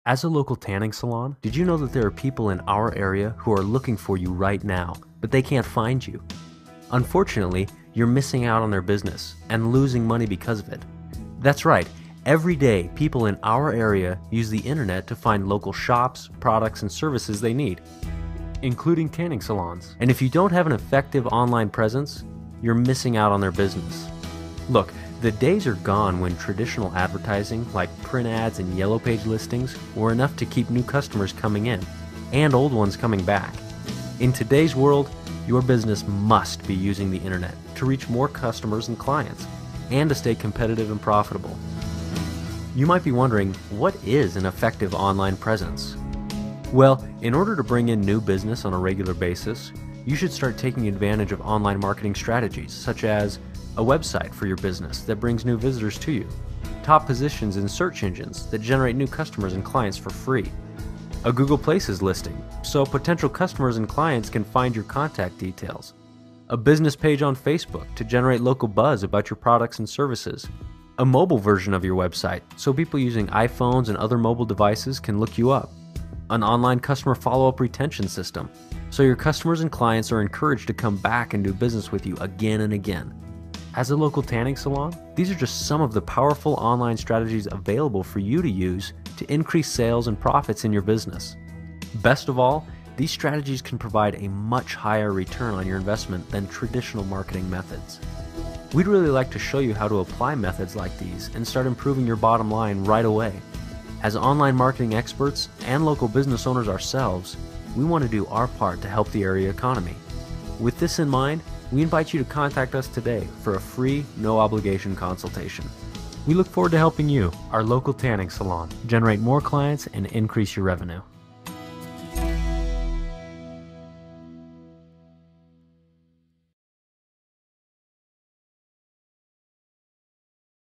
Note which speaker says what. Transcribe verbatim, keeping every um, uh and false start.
Speaker 1: As a local tanning salon, did you know that there are people in our area who are looking for you right now, but they can't find you? Unfortunately, you're missing out on their business and losing money because of it. That's right, every day people in our area use the internet to find local shops, products, and services they need, including tanning salons. And if you don't have an effective online presence, you're missing out on their business. Look, the days are gone when traditional advertising like print ads and yellow page listings were enough to keep new customers coming in and old ones coming back. In today's world, your business must be using the internet to reach more customers and clients and to stay competitive and profitable. You might be wondering, what is an effective online presence? Well, in order to bring in new business on a regular basis, you should start taking advantage of online marketing strategies such as a website for your business that brings new visitors to you, top positions in search engines that generate new customers and clients for free, a Google Places listing so potential customers and clients can find your contact details, a business page on Facebook to generate local buzz about your products and services, a mobile version of your website so people using iPhones and other mobile devices can look you up, an online customer follow-up retention system so your customers and clients are encouraged to come back and do business with you again and again. As a local tanning salon, these are just some of the powerful online strategies available for you to use to increase sales and profits in your business. Best of all, these strategies can provide a much higher return on your investment than traditional marketing methods. We'd really like to show you how to apply methods like these and start improving your bottom line right away. As online marketing experts and local business owners ourselves, we want to do our part to help the area economy. With this in mind, we invite you to contact us today for a free, no-obligation consultation. We look forward to helping you, our local tanning salon, generate more clients and increase your revenue.